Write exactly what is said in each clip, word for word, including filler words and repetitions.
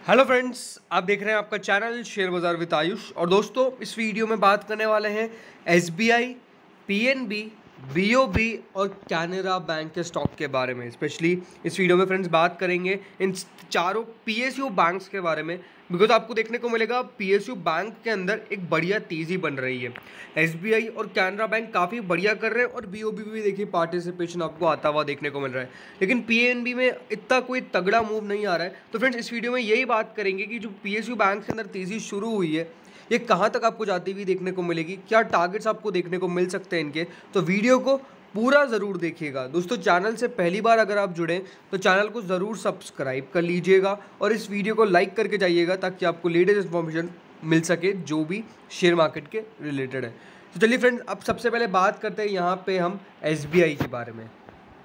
Hello friends, आप देख रहे हैं आपका चैनल शेयर बाजार विद आयुष। और दोस्तों, इस वीडियो में बात करने वाले हैं एसबीआई, पीएनबी, बीओबी और कैनरा बैंक के स्टॉक के बारे में। स्पेशली इस वीडियो में फ्रेंड्स बात करेंगे इन चारों पीएसयू बैंक्स के बारे में, बिकॉज आपको देखने को मिलेगा पीएसयू बैंक के अंदर एक बढ़िया तेज़ी बन रही है। एसबीआई और कैनरा बैंक काफ़ी बढ़िया कर रहे हैं और बीओबी भी देखिए पार्टिसिपेशन आपको आता हुआ देखने को मिल रहा है, लेकिन पीएनबी में इतना कोई तगड़ा मूव नहीं आ रहा है। तो फ्रेंड्स, इस वीडियो में यही बात करेंगे कि जो पीएसयू बैंक के अंदर तेज़ी शुरू हुई है ये कहाँ तक आपको जाती हुई देखने को मिलेगी, क्या टारगेट्स आपको देखने को मिल सकते हैं इनके। तो वीडियो को पूरा ज़रूर देखिएगा। दोस्तों, चैनल से पहली बार अगर आप जुड़ें तो चैनल को ज़रूर सब्सक्राइब कर लीजिएगा और इस वीडियो को लाइक करके जाइएगा ताकि आपको लेटेस्ट इन्फॉर्मेशन मिल सके जो भी शेयर मार्केट के रिलेटेड है। तो चलिए फ्रेंड्स, अब सबसे पहले बात करते हैं यहाँ पे हम एसबीआई के बारे में।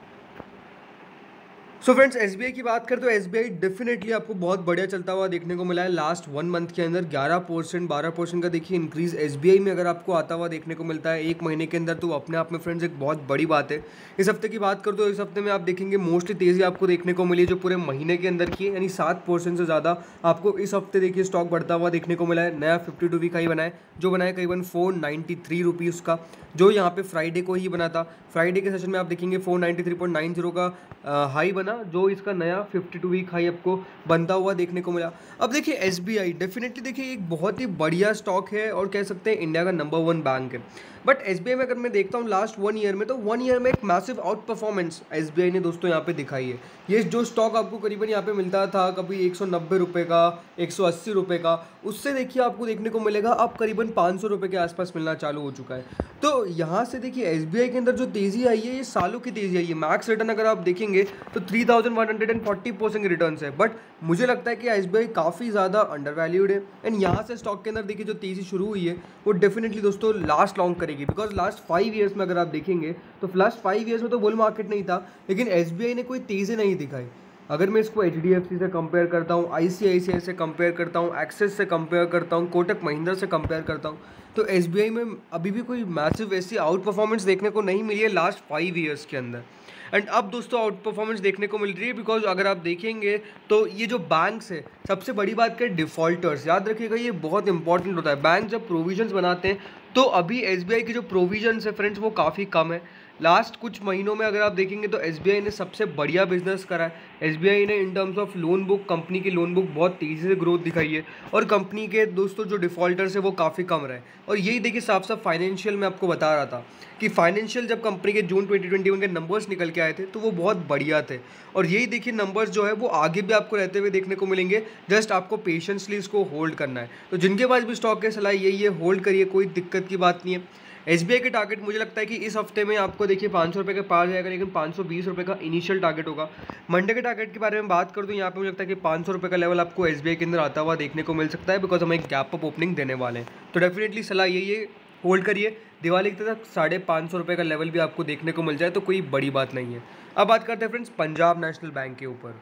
सो फ्रेंड्स, एसबीआई की बात करें तो एसबीआई डेफिनेटली आपको बहुत बढ़िया चलता हुआ देखने को मिला है। लास्ट वन मंथ के अंदर ग्यारह परसेंट बारह परसेंट का देखिए इंक्रीज एसबीआई में अगर आपको आता हुआ देखने को मिलता है एक महीने के अंदर, तो अपने आप में फ्रेंड्स एक बहुत बड़ी बात है। इस हफ्ते की बात करें तो इस हफ्ते में आप देखेंगे मोस्टली तेज़ी आपको देखने को मिली है जो पूरे महीने के अंदर की है, यानी सात परसेंट से ज़्यादा आपको इस हफ्ते देखिए स्टॉक बढ़ता हुआ देखने को मिला है। नया फिफ्टी टू वीक हाई बनाए जो बनाया करीबन फोर नाइन्टी थ्री रुपीज़ का, जो यहाँ पे फ्राइडे को ही बना था। फ्राइडे के सेशन में आप देखेंगे four ninety three point nine zero का हाई बना, जो इसका नया फिफ्टी टू वीक हाई आपको बनता हुआ देखने को मिला। अब देखिए एसबीआई डेफिनेटली देखिए एक बहुत ही बढ़िया स्टॉक है और कह सकते हैं इंडिया का नंबर वन बैंक है। बट एसबीआई में अगर मैं देखता हूँ लास्ट वन ईयर में, तो वन ईयर में एक मैसिव आउट परफॉर्मेंस एसबीआई ने दोस्तों यहाँ पे दिखाई है। ये जो स्टॉक आपको करीबन यहाँ पे मिलता था कभी एक सौ नब्बे रुपये का, एक सौ अस्सी रुपये का, उससे देखिए आपको देखने को मिलेगा अब करीबन पाँच सौ रुपये के आसपास मिलना चालू हो चुका है। तो यहाँ से देखिए एसबीआई के अंदर जो तेज़ी आई है ये सालों की तेज़ी आई है। मैक्स रिटर्न अगर आप देखेंगे तो three thousand one hundred and forty percent के रिटर्न है। बट मुझे लगता है कि एसबीआई काफ़ी ज़्यादा अंडर वैल्यूड है एंड यहाँ से स्टॉक के अंदर देखिए जो तेज़ी शुरू हुई है वो डेफिनेटली दोस्तों लास्ट लॉन्ग करेगी। बिकॉज लास्ट फाइव ईयर्स में अगर आप देखेंगे तो लास्ट फाइव ईयर्स में तो बुल मार्केट नहीं था, लेकिन एसबीआई ने कोई तेज़ी नहीं दिखाई। अगर मैं इसको एचडीएफसी से कंपेयर करता हूँ, आईसीआईसीआई से कंपेयर करता हूँ, एक्सिस से कंपेयर करता हूँ, कोटक महिंद्रा से कंपेयर करता हूँ, तो एसबीआई में अभी भी कोई मैसिव ऐसी आउट परफॉर्मेंस देखने को नहीं मिली है लास्ट फाइव ईयर्स के अंदर। एंड अब दोस्तों आउट परफॉर्मेंस देखने को मिल रही है बिकॉज अगर आप देखेंगे तो ये जो बैंक्स है, सबसे बड़ी बात करें डिफ़ॉल्टर्स, याद रखिएगा ये बहुत इंपॉर्टेंट होता है। बैंक जब प्रोविजंस बनाते हैं तो अभी एसबीआई की जो प्रोविजंस है फ्रेंड्स वो काफ़ी कम है। लास्ट कुछ महीनों में अगर आप देखेंगे तो एसबीआई ने सबसे बढ़िया बिजनेस करा है। एसबीआई ने in terms of loan book, company की लोन बुक बहुत तेज़ी से ग्रोथ दिखाई है और कंपनी के दोस्तों जो डिफ़ॉल्टर्स है वो काफ़ी कम रहे। और यही देखिए साफ साफ फाइनेंशियल में आपको बता रहा था कि फाइनेंशियल जब कंपनी के जून ट्वेंटी ट्वेंटी वन के नंबर्स निकल के आए थे तो वो बहुत बढ़िया थे। और यही देखिए नंबर्स जो है वो आगे भी आपको रहते हुए देखने को मिलेंगे, जस्ट आपको पेशेंसली इसको होल्ड करना है। तो जिनके पास भी स्टॉक है सलाह यही है, होल्ड करिए, कोई दिक्कत की बात नहीं है। एसबीआई के टारगेट मुझे लगता है कि इस हफ्ते में आपको देखिए पाँच सौ रुपये के पार जाएगा, लेकिन पाँच सौ बीस रुपये का इनिशियल टारगेट होगा। मंडे के टारगेट के बारे में बात करूँ तो यहाँ पे मुझे लगता है कि पाँच सौ रुपये का लेवल आपको एसबीआई के अंदर आता हुआ देखने को मिल सकता है, बिकॉज हम एक गैप अप ओपनिंग देने वाले हैं। तो डेफिनेटली सलाह यही है, होल्ड करिए। दिवाली तक साढ़े पाँच सौ रुपये का लेवल भी आपको देखने को मिल जाए तो कोई बड़ी बात नहीं है। अब बात करते हैं फ्रेंड्स पंजाब नेशनल बैंक के ऊपर।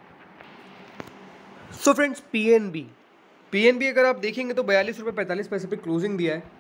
सो फ्रेंड्स, पीएनबी पीएनबी अगर आप देखेंगे तो बयालीस रुपये पैंतालीस पैसे पे क्लोजिंग दिया है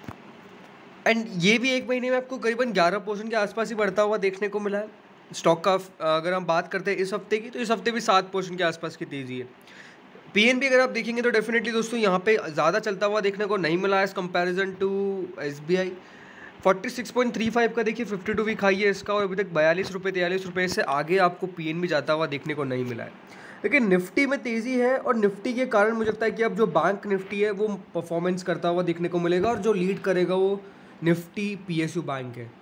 एंड ये भी एक महीने में आपको करीबन ग्यारह परसेंट के आसपास ही बढ़ता हुआ देखने को मिला है। स्टॉक का अगर हम बात करते हैं इस हफ्ते की, तो इस हफ्ते भी सात परसेंट के आसपास की तेज़ी है। पीएनबी अगर आप देखेंगे तो डेफिनेटली दोस्तों यहाँ पे ज़्यादा चलता हुआ देखने को नहीं मिला as comparison to SBI. Forty six point three five का देखिए फिफ्टी टू वीक हाई है इसका, और अभी तक बयालीस रुपये तेयालीस रुपये से आगे आपको पीएनबी जाता हुआ देखने को नहीं मिला है। लेकिन निफ्टी में तेज़ी है और निफ्टी के कारण मुझे लगता है कि अब जो बैंक निफ्टी है वो परफॉर्मेंस करता हुआ देखने को मिलेगा और जो लीड करेगा वो निफ्टी पीएसयू बैंक है।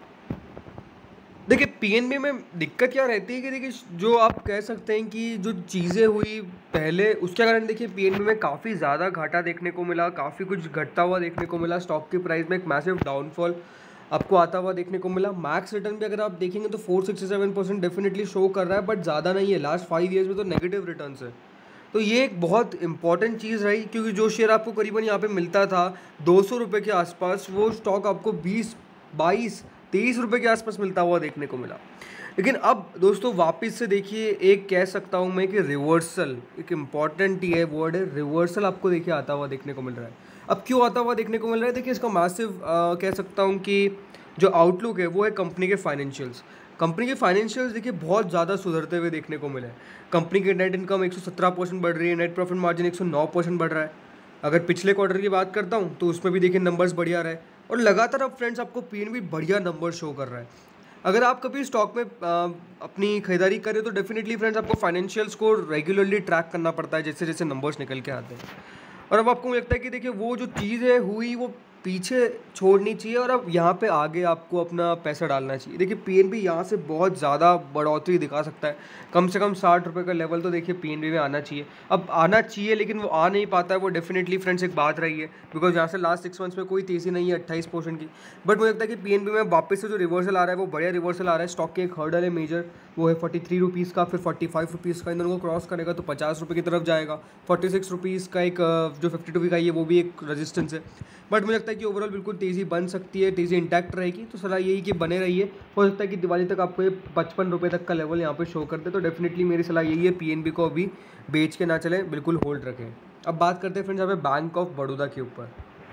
देखिए पीएनबी में दिक्कत क्या रहती है कि देखिए जो आप कह सकते हैं कि जो चीज़ें हुई पहले उसके कारण देखिए पीएनबी में काफ़ी ज़्यादा घाटा देखने को मिला, काफ़ी कुछ घटता हुआ देखने को मिला। स्टॉक की प्राइस में एक मैसिव डाउनफॉल आपको आता हुआ देखने को मिला। मैक्स रिटर्न भी अगर आप देखेंगे तो four sixty seven percent definitely show कर रहा है, बट ज़्यादा नहीं है। लास्ट फाइव ईयर्स में तो नेगेटिव रिटर्न्स है। तो ये एक बहुत इंपॉर्टेंट चीज़ रही, क्योंकि जो शेयर आपको करीबन यहाँ पे मिलता था दो सौ रुपये के आसपास, वो स्टॉक आपको बीस बाईस तेईस रुपये के आसपास मिलता हुआ देखने को मिला। लेकिन अब दोस्तों वापस से देखिए एक कह सकता हूँ मैं कि रिवर्सल, एक इम्पॉर्टेंट ही है वर्ड है रिवर्सल, आपको देखिए आता हुआ देखने को मिल रहा है। अब क्यों आता हुआ देखने को मिल रहा है? देखिए इसका मैसिव कह सकता हूँ कि जो आउटलुक है वो है कंपनी के फाइनेंशियल्स। कंपनी के फाइनेंशियल्स देखिए बहुत ज़्यादा सुधरते हुए देखने को मिले। कंपनी की नेट इनकम एक सौ सत्रह परसेंट बढ़ रही है, नेट प्रॉफिट मार्जिन एक सौ नौ परसेंट बढ़ रहा है। अगर पिछले क्वार्टर की बात करता हूँ तो उसमें भी देखिए नंबर्स बढ़िया रहे और लगातार अब फ्रेंड्स आपको पीएनबी बढ़िया नंबर शो कर रहा है। अगर आप कभी स्टॉक में आ, अपनी खरीदारी करें तो डेफिनेटली फ्रेंड्स आपको फाइनेंशियल्स को रेगुलरली ट्रैक करना पड़ता है जैसे जैसे नंबर्स निकल के आते हैं। और अब आपको लगता है कि देखिए वो जो चीज़ है हुई वो पीछे छोड़नी चाहिए और अब यहाँ पे आगे आपको अपना पैसा डालना चाहिए। देखिए पीएनबी यहाँ से बहुत ज़्यादा बढ़ोतरी दिखा सकता है, कम से कम साठ रुपये का लेवल तो देखिए पीएनबी में आना चाहिए। अब आना चाहिए लेकिन वो आ नहीं पाता है, वो डेफिनेटली फ्रेंड्स एक बात रही है बिकॉज यहाँ से लास्ट सिक्स मंथ्स में कोई तेज़ी नहीं है अट्ठाईस परसेंट की। बट मुझे लगता है कि पीएनबी में वापस से जो रिवर्सल आ रहा है वो बढ़िया रिवर्सल आ रहा है। स्टॉक के एक हर्डल है मेजर, वो है फोर्टी थ्री रुपीज़ का, फिर फोर्टी फाइव रुपीज़ का, इन दोनों को क्रॉस करेगा तो पचास रुपये की तरफ जाएगा। फोर्टी सिक्स रुपीज़ का एक जो फिफ्टी टू वीक का ये वो भी एक रजिस्टेंस है। बट मुझे लगता है कि ओवरऑल बिल्कुल तेज़ी बन सकती है, तेज़ी इंटैक्ट रहेगी। तो सलाह यही कि बने रहिए, हो सकता है कि दिवाली तक आपको ये पचपन रुपये तक का लेवल यहाँ पे शो करते, तो डेफिनेटली मेरी सलाह यही है पीएनबी को अभी बेच के ना चले, बिल्कुल होल्ड रखें। अब बात करते हैं फ्रेंड्स यहाँ पे बैंक ऑफ बड़ौदा के ऊपर।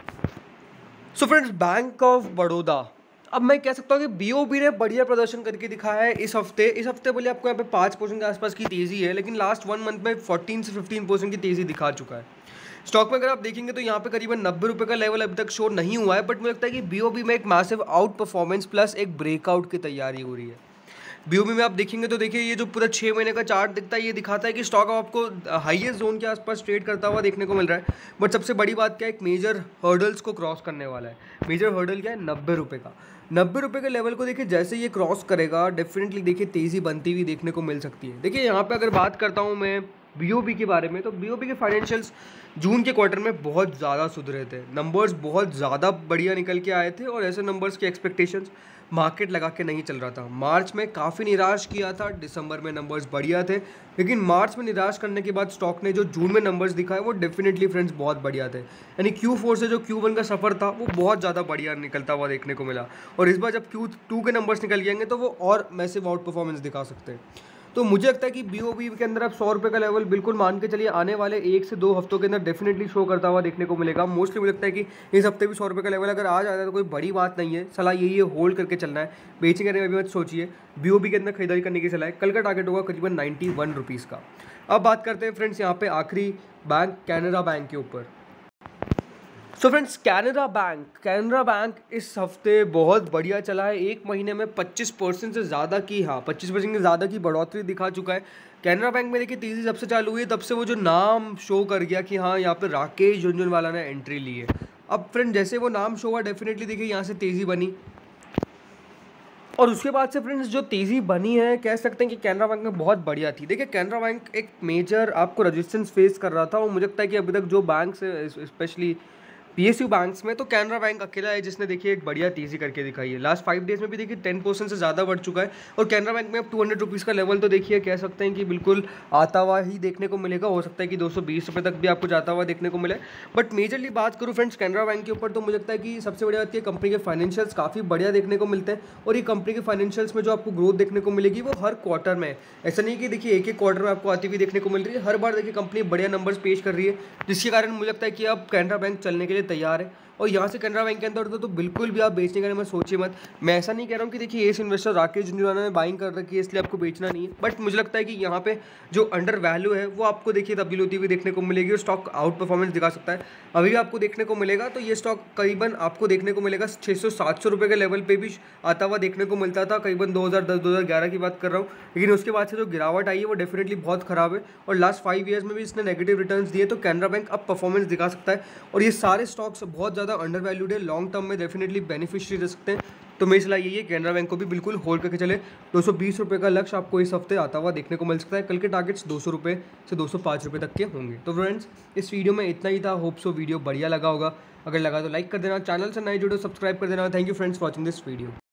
So friends bank of Baroda, अब मैं कह सकता हूँ कि बीओबी ने बढ़िया प्रदर्शन करके दिखाया है इस हफ्ते। इस हफ्ते बोले आपको यहाँ पे पाँच परसेंट के आसपास की तेज़ी है, लेकिन लास्ट वन मंथ में फोर्टीन से फिफ्टीन परसेंट की तेज़ी दिखा चुका है। स्टॉक में अगर आप देखेंगे तो यहाँ पे करीबन नब्बे रुपये का लेवल अभी तक शो नहीं हुआ है, बट मुझे लगता है कि बीओबी में एक मैसिव आउट परफॉर्मेंस प्लस एक ब्रेकआउट की तैयारी हो रही है। बीओबी में आप देखेंगे तो देखिए ये जो पूरा छः महीने का चार्ट दिखता है ये दिखाता है कि स्टॉक आपको हाईएस्ट जोन के आसपास ट्रेड करता हुआ देखने को मिल रहा है। बट सबसे बड़ी बात क्या है, एक मेजर हर्डल्स को क्रॉस करने वाला है। मेजर हर्डल क्या है, नब्बे रुपये का। नब्बे रुपये के लेवल को देखिए जैसे ये क्रॉस करेगा डेफिनेटली देखिए तेज़ी बनती हुई देखने को मिल सकती है। देखिए यहाँ पे अगर बात करता हूँ मैं बीओबी के बारे में, तो बीओबी के फाइनेंशियल्स जून के क्वार्टर में बहुत ज़्यादा सुधरे थे, नंबर्स बहुत ज़्यादा बढ़िया निकल के आए थे और ऐसे नंबर्स की एक्सपेक्टेशंस मार्केट लगा के नहीं चल रहा था। मार्च में काफ़ी निराश किया था, दिसंबर में नंबर्स बढ़िया थे, लेकिन मार्च में निराश करने के बाद स्टॉक ने जो जून में नंबर्स दिखाए वो डेफिनेटली फ्रेंड्स बहुत बढ़िया थे। यानी क्यू फोर से जो क्यू वन का सफ़र था वो बहुत ज़्यादा बढ़िया निकलता हुआ देखने को मिला और इस बार जब क्यू टू के नंबर्स निकल जाएंगे तो वो और मैसिव आउट परफॉर्मेंस दिखा सकते हैं। तो मुझे लगता है कि बीओबी के अंदर आप सौ रुपये का लेवल बिल्कुल मान के चलिए आने वाले एक से दो हफ्तों के अंदर डेफिनेटली शो करता हुआ देखने को मिलेगा। मोस्टली मुझे लगता है कि इस हफ्ते भी सौ रुपये का लेवल अगर आ जाता है तो कोई बड़ी बात नहीं है। सलाह यही है होल्ड करके चलना है, बेचने करने में अभी मत सोचिए। बीओबी के अंदर खरीदारी करने की सलाह है। कल का टारगेट होगा करीबन नाइन्टी वन रुपीज़ का। अब बात करते हैं फ्रेंड्स यहाँ पे आखिरी बैंक कैनरा बैंक के ऊपर। So friends Canara bank Canara bank इस हफ्ते बहुत बढ़िया चला है। एक महीने में पच्चीस परसेंट से ज़्यादा की हाँ पच्चीस परसेंट से ज़्यादा की बढ़ोतरी दिखा चुका है। कैनरा बैंक में देखिए तेज़ी जब से चालू हुई है तब से वो जो नाम शो कर गया कि हाँ यहाँ पे राकेश झुनझुनवाला ने एंट्री ली है। अब फ्रेंड जैसे वो नाम शो हुआ डेफिनेटली देखिए यहाँ से तेज़ी बनी और उसके बाद से फ्रेंड्स जो तेज़ी बनी है कह सकते हैं कि कैनरा बैंक में बहुत बढ़िया थी। देखिए कैनरा बैंक एक मेजर आपको रेजिस्टेंस फेस कर रहा था और मुझे लगता है कि अभी तक जो बैंक से स्पेशली पीएसयू बैंक्स में तो कैनरा बैंक अकेला है जिसने देखिए एक बढ़िया तेज़ी करके दिखाई है। लास्ट फाइव डेज में भी देखिए टेन परसेंट से ज़्यादा बढ़ चुका है और कैनरा बैंक में अब टू हंड्रेड रुपीज़ का लेवल तो देखिए कह सकते हैं कि बिल्कुल आता हुआ ही देखने को मिलेगा। हो सकता है कि दो सौ बीस रुपये तक भी आपको जाता हुआ देखने को मिले। बट मेजरली बात करूँ फ्रेंड्स कैनरा बैंक के ऊपर तो मुझे लगता है कि सबसे बड़ी बात है कंपनी के फाइनेंशियल्स काफ़ी बढ़िया देखने को मिलते हैं और ये कंपनी के फाइनेंशियल्स में जो आपको ग्रोथ देखने को मिलेगी वो हर क्वार्टर में, ऐसा नहीं कि देखिए एक एक क्वार्टर में आपको आती हुई देखने को मिल रही है। हर बार देखिए कंपनी बढ़िया नंबर्स पेश कर रही है जिसके कारण मुझे लगता है कि अब कैनरा बैंक चलने के लिए तैयार है और यहाँ से कैनरा बैंक के अंदर तो, तो बिल्कुल भी आप बेचने के बारे में सोचिए मत। मैं ऐसा नहीं कह रहा हूँ कि देखिए एस इन्वेस्टर राकेश झुनझुनवाला ने बाइंग कर रखी है इसलिए आपको बेचना नहीं है, बट मुझे लगता है कि यहाँ पे जो अंडर वैल्यू है वो आपको देखिए तब्दील होती हुई देखने को मिलेगी और स्टॉक आउट परफॉर्मेंस दिखा सकता है। अभी भी आपको देखने को मिलेगा तो ये स्टॉक करीबन आपको देखने को मिलेगा छः सौ सात सौ रुपये के लेवल पर भी आता हुआ देखने को मिलता था करीबन दो हज़ार दस दो हज़ार ग्यारह की बात कर रहा हूँ। लेकिन उसके बाद से जो गिरावट आई है वो डेफिनेटली बहुत खराब है और लास्ट फाइव ईयर्स में भी इसने नेगेटिव रिटर्न्स दिए। तो कैनरा बैंक अब परफॉर्मेंस दिखा सकता है और ये सारे स्टॉक्स बहुत ज़्यादा अंडर वैल्यूड है, लॉन्ग टर्म में डेफिनेटली बेनिफिशियरी रह सकते हैं। तो मेरी सलाह यही है कैनरा बैंक को भी बिल्कुल होल्ड करके चले। दो सौ बीस रुपये का लक्ष्य आपको इस हफ्ते आता हुआ देखने को मिल सकता है। कल के टारगेट्स दो सौ रुपये से दो सौ पाँच रुपये तक के होंगे। तो फ्रेंड्स इस वीडियो में इतना ही था। होप सो वीडियो बढ़िया लगा होगा। अगर लगा तो लाइक कर देना, चैनल से नए जुड़ो सब्सक्राइब कर देना। Thank you friends for watching this video.